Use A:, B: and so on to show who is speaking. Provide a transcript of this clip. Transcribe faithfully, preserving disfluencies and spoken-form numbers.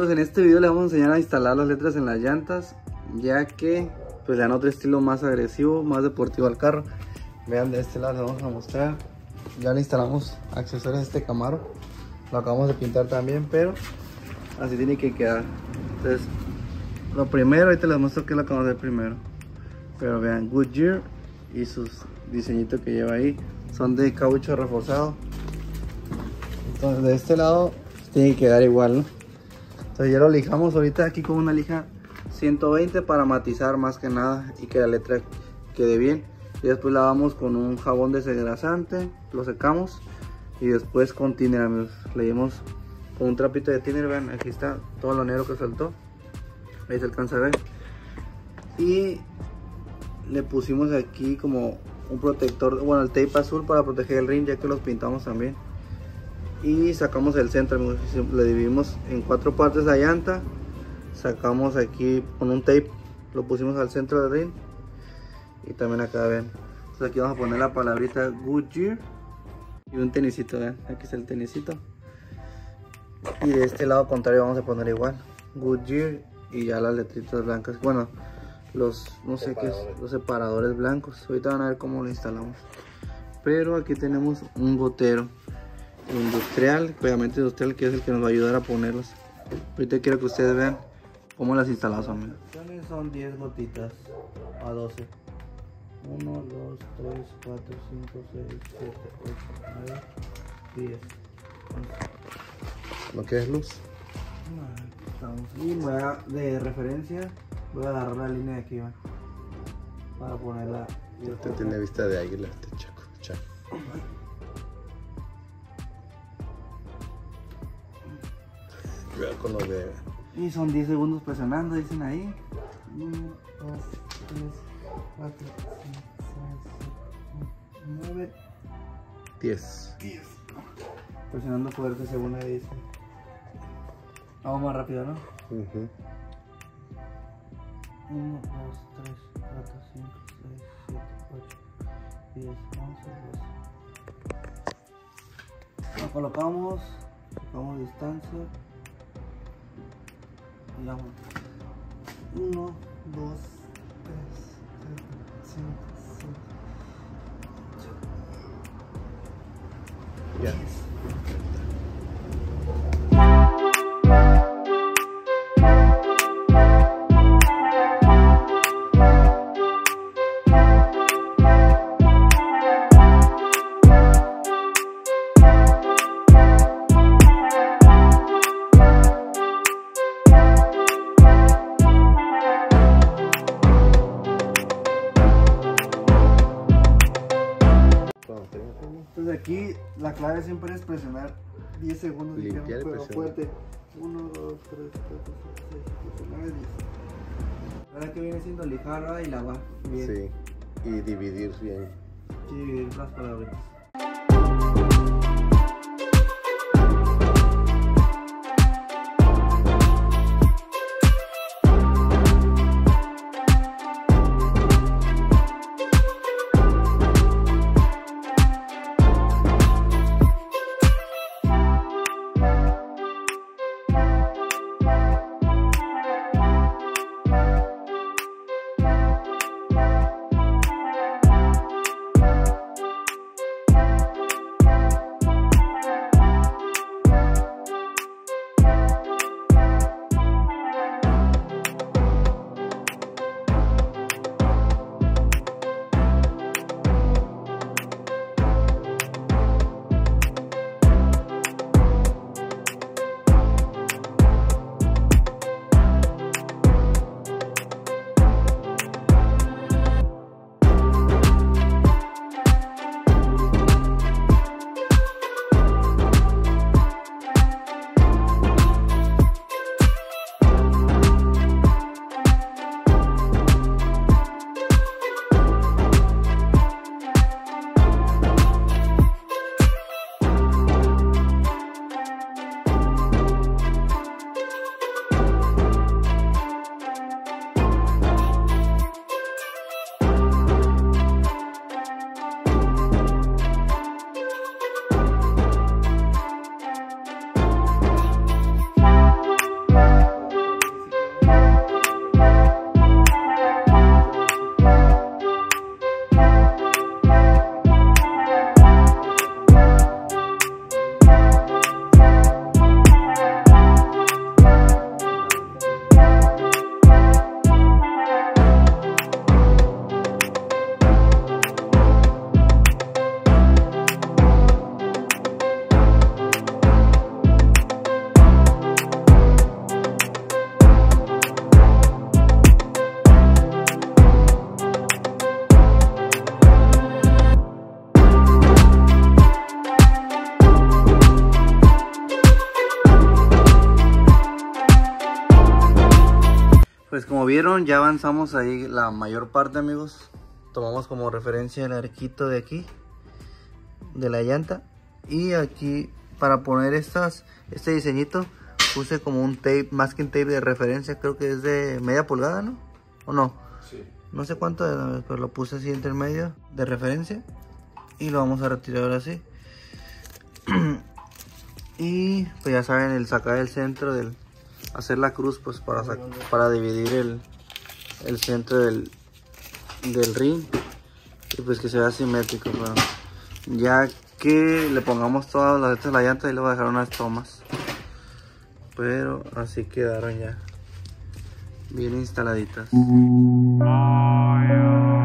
A: amigos, en este video les vamos a enseñar a instalar las letras en las llantas, ya que pues le dan otro estilo más agresivo, más deportivo al carro. Vean, de este lado les vamos a mostrar. Ya le instalamos accesorios a este Camaro. Lo acabamos de pintar también, pero así tiene que quedar. Entonces, lo primero, ahorita les muestro qué es lo que vamos a hacer primero. Pero vean, Goodyear y sus diseñitos que lleva ahí son de caucho reforzado. Entonces, de este lado tiene que quedar igual, ¿no? Entonces ya lo lijamos ahorita aquí con una lija ciento veinte para matizar más que nada y que la letra quede bien. Y después lavamos con un jabón desengrasante, lo secamos y después con thinner, amigos. Le dimos con un trapito de thinner, vean, aquí está todo lo negro que saltó, ahí se alcanza a ver. Y le pusimos aquí como un protector, bueno, el tape azul para proteger el rin, ya que los pintamos también. Y sacamos el centro, amigos. Le dividimos en cuatro partes la llanta. Sacamos aquí con un tape, lo pusimos al centro del rin. Y también acá, ven. Entonces aquí vamos a poner la palabrita Goodyear y un tenisito, ven. Aquí está el tenisito. Y de este lado contrario vamos a poner igual Goodyear y ya las letritas blancas. Bueno, los, no sé qué es, los separadores blancos. Ahorita van a ver cómo lo instalamos. Pero aquí tenemos un gotero industrial, obviamente industrial, que es el que nos va a ayudar a ponerlos. Ahorita quiero que ustedes vean cómo las instalamos, amigos. Son diez gotitas a doce. uno, dos, tres, cuatro, cinco, seis, siete, ocho, nueve, diez.
B: ¿No quieres luz?
A: Y voy a, de referencia, voy a agarrar la línea de aquí, ¿va? Para ponerla.
B: Este tiene vista de águila, este chaco, chaco. Cuidado con lo de...
A: Y son diez segundos presionando, dicen ahí. uno, dos, tres, cuatro, cinco, seis, siete, nueve,
B: diez.
A: diez. Presionando fuerte según ahí dice. Vamos más rápido, ¿no?
B: Uh-huh.
A: uno, dos, tres, cuatro, cinco, seis, siete, ocho, diez, once, doce. Lo colocamos, sacamos distancia. Y vamos. uno, dos, tres, cuatro, cinco, seis, ocho.
B: Ya.
A: Entonces aquí la clave siempre es presionar diez segundos,
B: limpiar
A: digamos,
B: y
A: pero
B: presionar
A: fuerte. uno, dos, tres, cuatro, cinco, seis, siete, nueve, diez. Ahora que viene siendo lijar y lavar bien.
B: Sí, y dividir bien.
A: Sí, dividir las palabritas. vieron, ya avanzamos ahí la mayor parte, amigos. Tomamos como referencia el arquito de aquí, de la llanta. Y aquí, para poner estas, este diseñito, puse como un tape, masking tape de referencia. Creo que es de media pulgada, ¿no? ¿O no?
B: Sí.
A: No sé cuánto es, pero lo puse así entre medio de referencia. Y lo vamos a retirar ahora así. Y pues ya saben, el sacar el centro del... hacer la cruz pues para, para dividir el, el centro del, del ring. Y pues que se vea simétrico. Bueno, ya que le pongamos todas las letras de la llanta y le voy a dejar unas tomas. Pero así quedaron ya bien instaladitas. Oh, yeah.